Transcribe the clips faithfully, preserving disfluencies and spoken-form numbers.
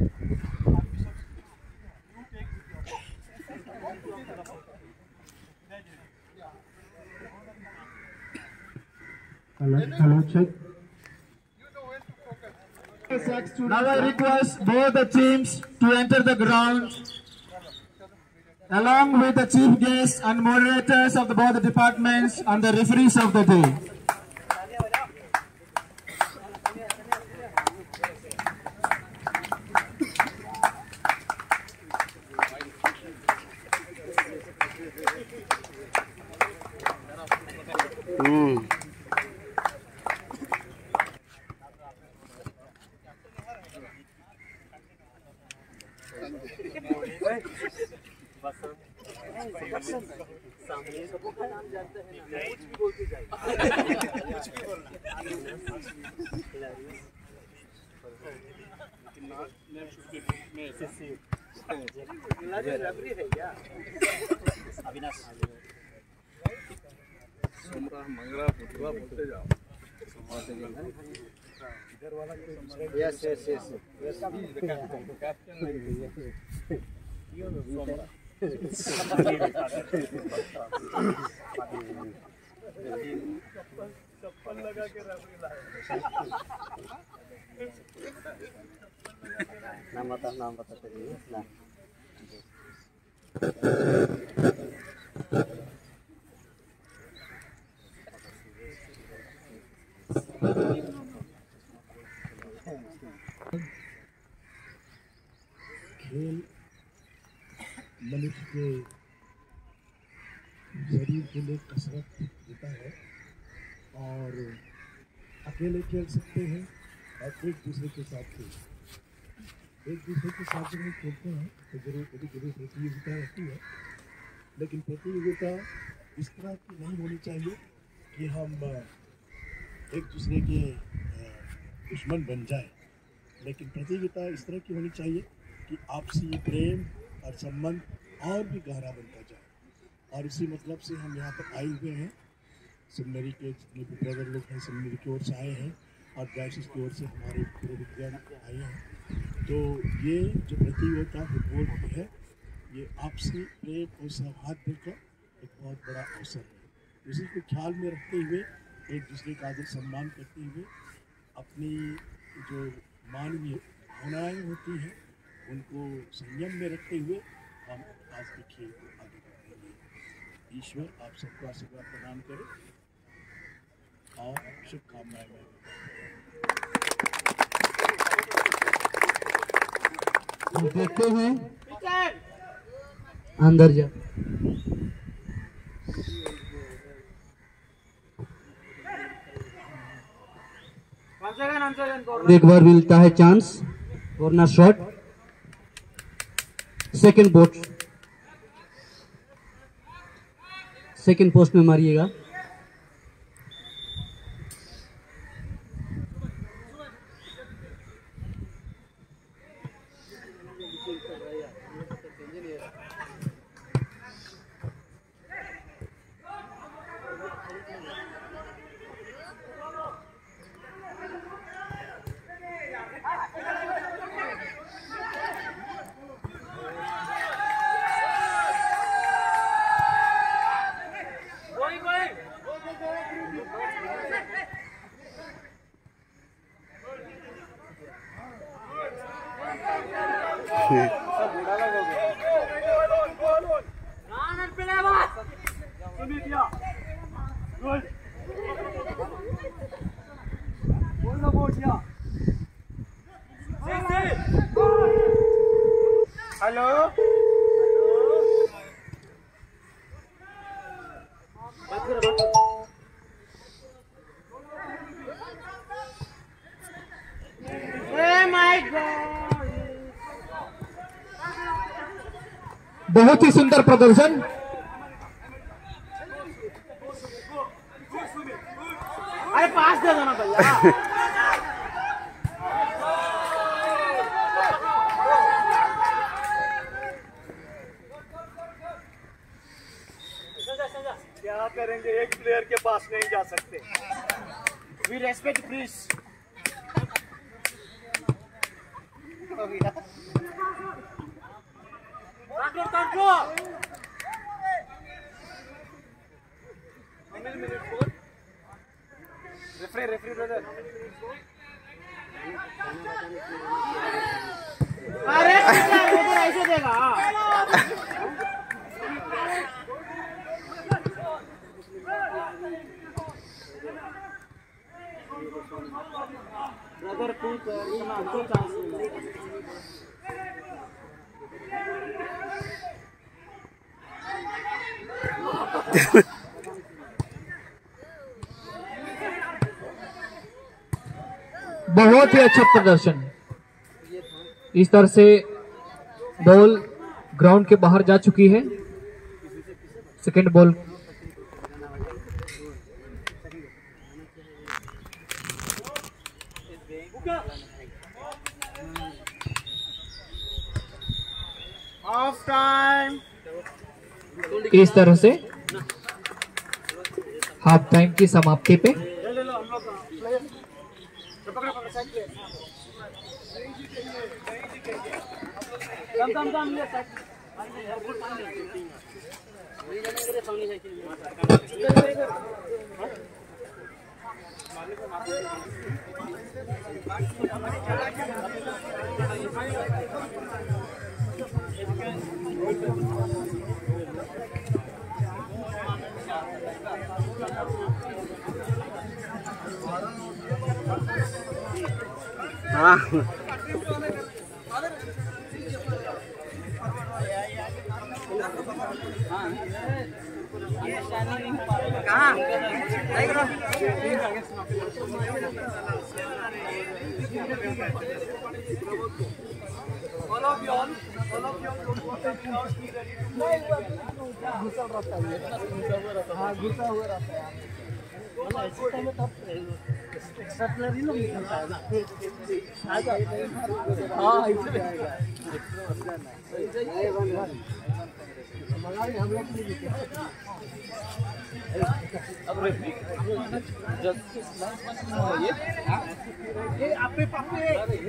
Hello, hello, check. Now I request both the teams to enter the ground along with the chief guests and moderators of the both the departments and the referees of the day. Mm. Yes, yes, yes. Yes. नाम बता नाम बता करिए ना खेल मनुष्य के शरीर के लिए कसरत देता है और अकेले खेल सकते हैं और एक दूसरे के साथ खेल एक दूसरे के साथ जब हम खेलते हैं तो जरूर कभी कभी प्रतियोगिता रहती है, लेकिन प्रतियोगिता इस तरह की नहीं होनी चाहिए कि हम एक दूसरे के दुश्मन बन जाए, लेकिन प्रतियोगिता इस तरह की होनी चाहिए कि आपसी प्रेम और संबंध और भी गहरा बनता जाए। और इसी मतलब से हम यहाँ पर आए हुए हैं। सेमिनरी के जितने भी ब्रदर लोग हैं सेमिनरी की ओर से आए हैं और डायसिस की ओर से हमारे पूरे विद्यार्थी आए हैं। तो ये जो प्रतियोगिता फुटबॉल की है ये आपसी प्रेम और सौहार्द का एक बहुत बड़ा अवसर है। इसी को ख्याल में रखते हुए एक दूसरे का आदर सम्मान करते हुए अपनी जो मानवीय भावनाएँ होती हैं उनको संयम में रखते हुए हम आज के खेल को आगे बढ़ाएंगे। ईश्वर आप सबको आशीर्वाद प्रदान करे और शुभकामनाएं। देखते हैं अंदर जा एक बार मिलता है chance corner shot second post second post में मारिएगा। हेलो बहुत ही सुंदर प्रदर्शन। अरे पास दे दो ना भैया। क्या करेंगे, एक प्लेयर के पास नहीं जा सकते। We respect please. अरे ऐसे देगा। ब्रदर तू इतना दो चांस बहुत ही अच्छा प्रदर्शन। इस तरह से बॉल ग्राउंड के बाहर जा चुकी है। Second ball half time. इस तरह से हाफ टाइम की समाप्ति पे कम कम कम ले सर। हाँ घुसा हुआ रहता है। एक्स्ट्राऑर्डिनरी लोग निकलता है ना। हाँ इसलिए हम लोग अब ये आपके पापे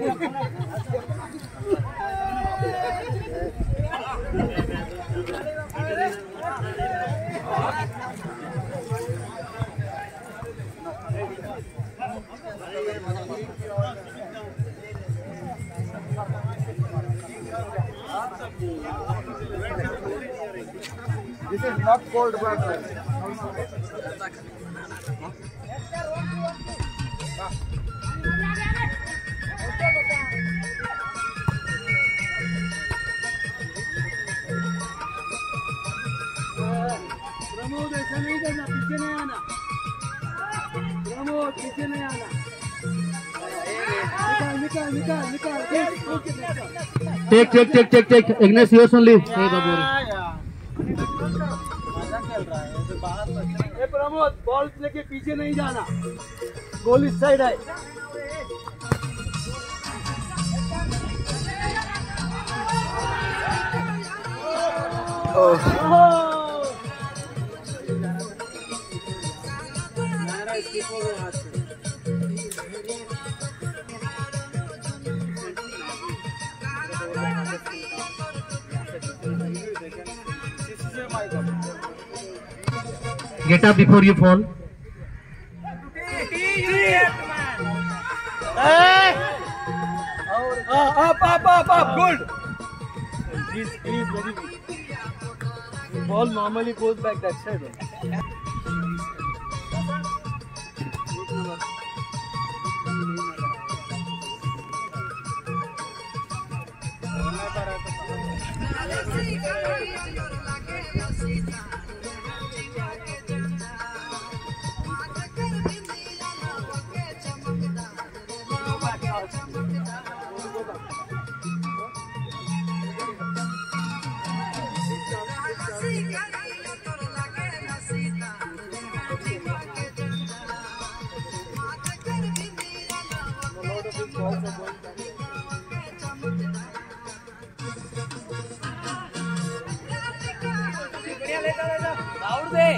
This is not cold water. Pramod ऐसा नहीं करना, पीछे नहीं आना। प्रमोद पीछे नहीं आना। निकाल निकाल निकाल निकाल। Take take take take take इग्नेस योर्स ओनली। हे बाबू ए प्रमोद बॉल लेके पीछे नहीं जाना, गोल इस साइड है। Get up before you fall. Up, up, up, up. Good. He's, he's very weak. The ball normally goes back that side. दौड़ दे।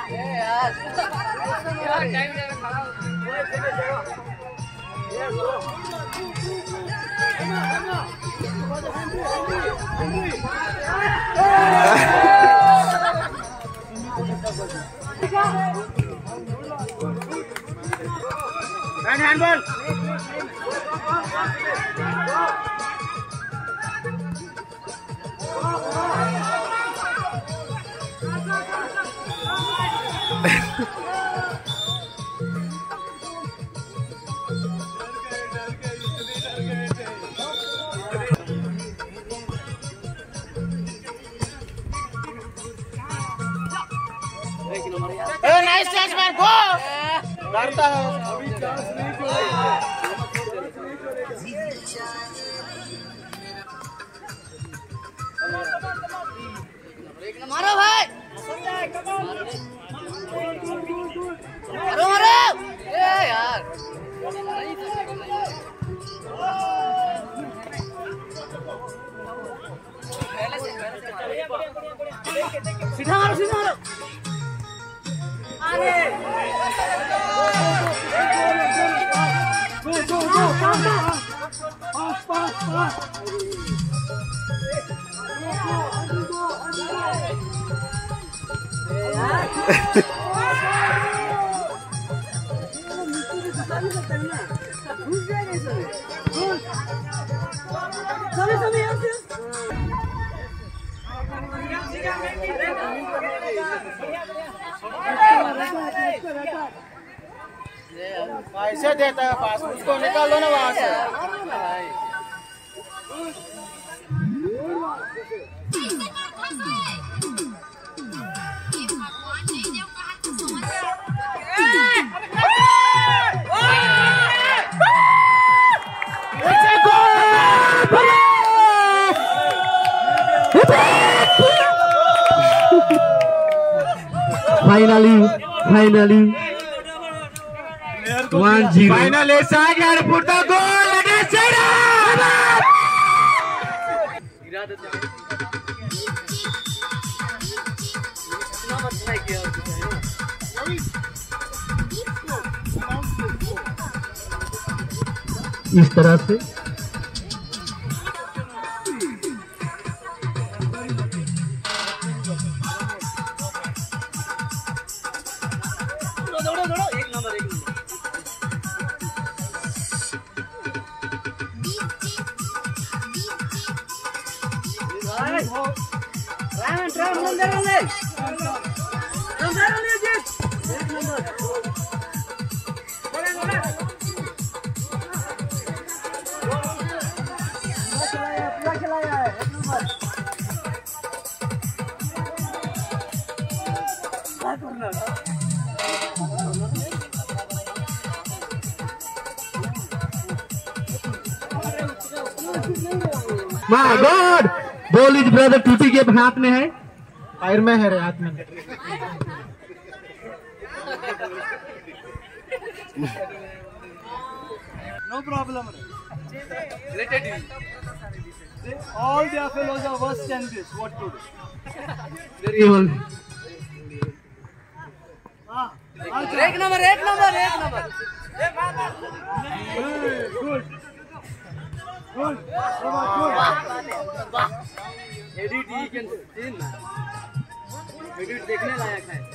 Handball nice chance man go डरता है अभी चांस नहीं छोड़ेगा मारो भाई मारो मारो ए यार सीधा मारो सीधा मारो अरे गो गो गो पास पास पास पैसे देता है पास उसको निकाल लो ना वहाँ से finally finally one zero final ऐसा आ गया पुरता गोल अगेंस्ट चाइना गिरा देते हैं इतना मत नहीं किया इस तरह से दौड़ो दौड़ो एक नंबर एक नंबर राम राम मंदिर में मंदिर में जी एक नंबर बोले बोले चलाया पूरा चलाया एक नंबर क्या करना my god ball is brother टूटी के हाथ में है पैर में है रे हाथ में no problem related all their fellows are worse than this what to do very all ah एक नंबर एक नंबर एक number good good good edit ही कैन सीन एडिट देखने लायक है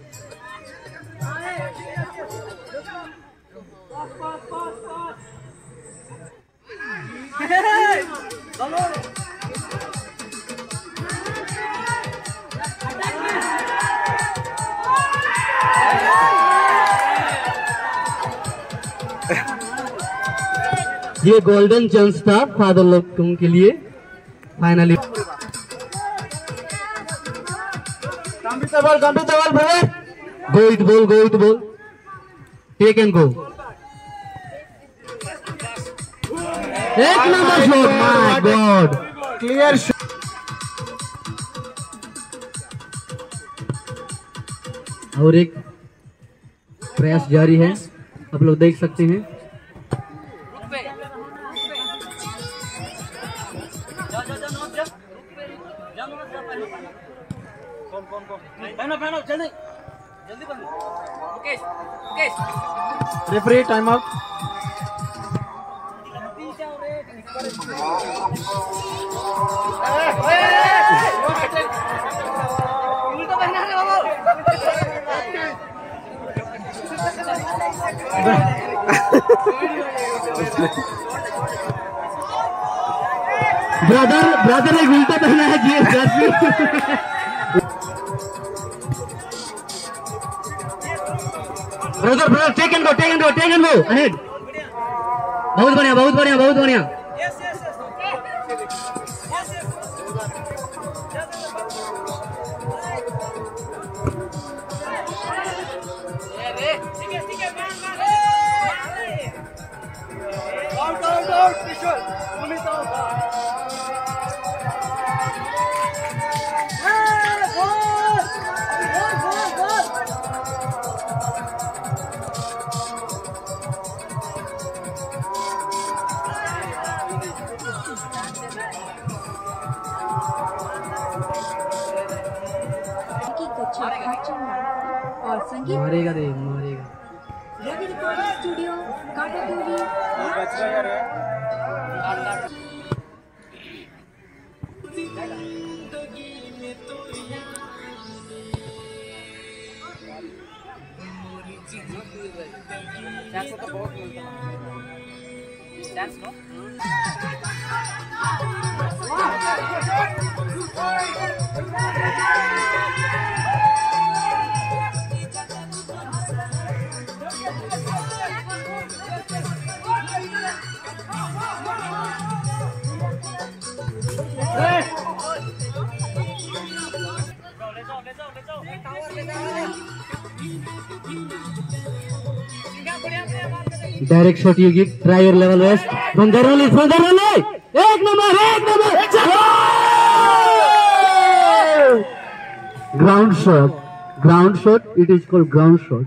ये गोल्डन चांस था फादर लोगों के लिए फाइनली गंभीर बॉल गंभीर बॉल भैया go it ball go it ball take and go एक number shot my god clear और एक प्रयास जारी है आप लोग देख सकते हैं जल्दी बंद Mukesh Mukesh referee time out. उल्टा पहना रे बाबू ब्रदर ब्रदर एक उल्टा पहना है GS jersey. Brother brother take and go take and go take and go ahead. बहुत बढ़िया बहुत बढ़िया बहुत बढ़िया। Out out out Kishore police out की कक्षा चलना और संगीत मारेगा रे मारेगा। रवि रिकॉर्डिंग स्टूडियो काटातूरी डांस तो बहुत मिलता है dance no Direct shot you give, try your level best. From there only, from there only. एक नंबर, एक number. Ground shot, ground shot. It is called ground shot.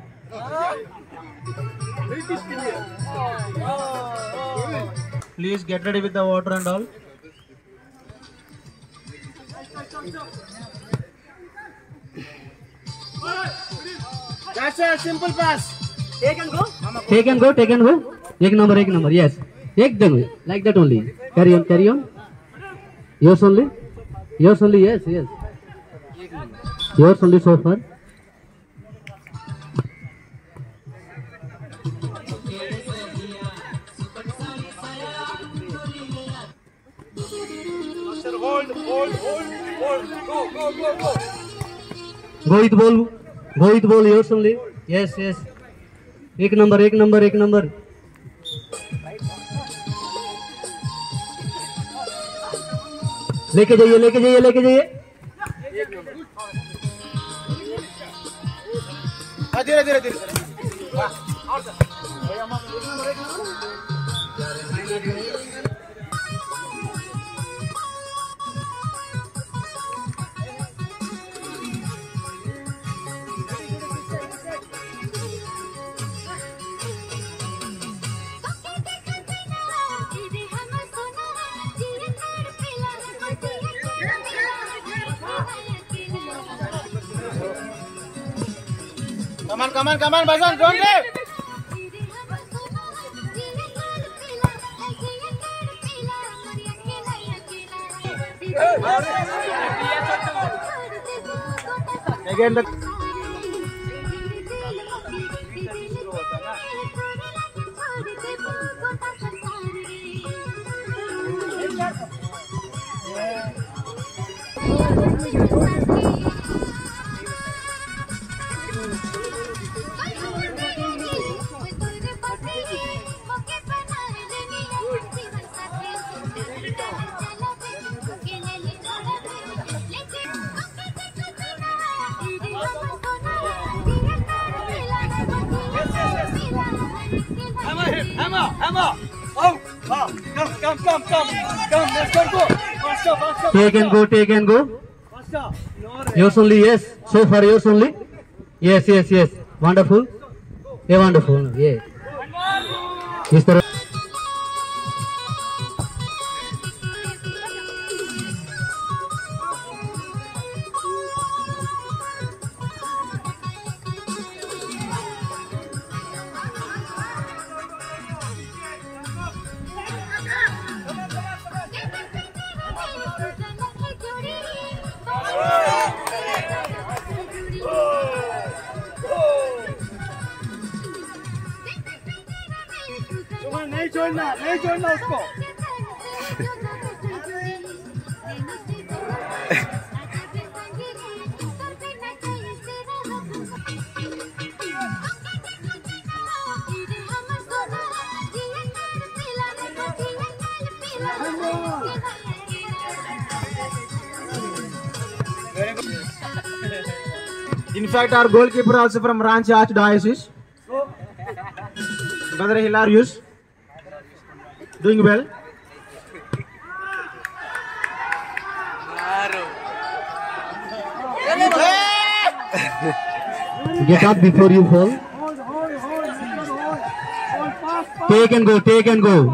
Please get ready with the water and all. That's a simple pass. Take and go. Take and go, take and go. एक number, एक number. Yes. एकदम like that only. Carry on, carry on. Yours only. Yours only. Yes, yes. Yours only so far. Master, hold, hold, hold, hold. Go, go, go, go. Go with ball. Go with ball. Yours only. Yes, yes. एक number एक number एक number. लेके जाइए लेके जाइए लेके जाइए। धीरे धीरे धीरे Come on, come on, come on, Bazan, don't leave. Again the hammer him, hammer, hammer. Out. Ah, come, come, come, come, come. Let's go, go. Faster, faster. Take and go, take and go. Faster. No, Yours only, yes. So far, yours only. Yes, yes, yes. Wonderful. Yeah, wonderful. Yeah. इस तरह छोड़ना, नहीं छोड़ना उसको। In fact, our goalkeeper also from Ranchi Archdiocese. Brother Hilarious, doing well. Get up before you fall. Take and go, take and go.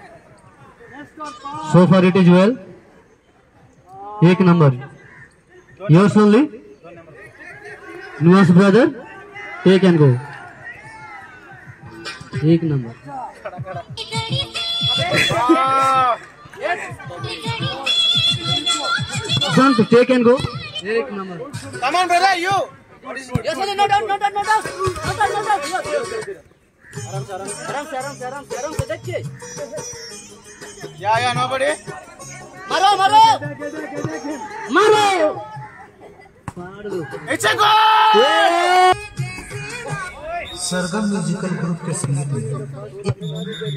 So far it is well. Ek number. Yours only. Nuance brother. Take and go. Ek number. Don't take and go. Ek number. Come on, brother, you. Yes, no doubt, no doubt, no doubt, no doubt, no doubt. आराम से, आराम से, आराम से, आराम से, आराम से देखिए. Yeah, yeah, nobody. मारो, मारो. मारो. It's a goal. Sargam musical group के संगीत में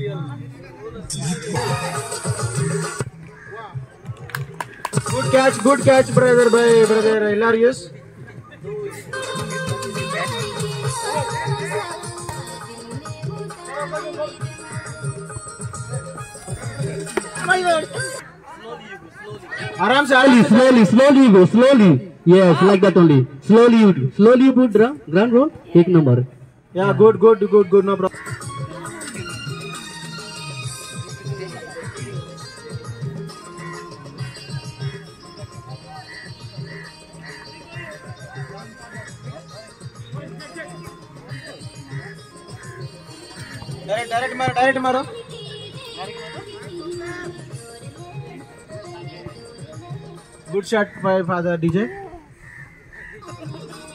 Good catch, good catch, brother, by brother Hilarious. आराम से, Slowly, slowly, slowly you go, slowly. Yes, like that only. Slowly you do. Slowly you put ground, ground roll. Take number. Yeah, good, good, good, good, no problem. Direct, direct मारो, direct मारो. Good shot by Father D J.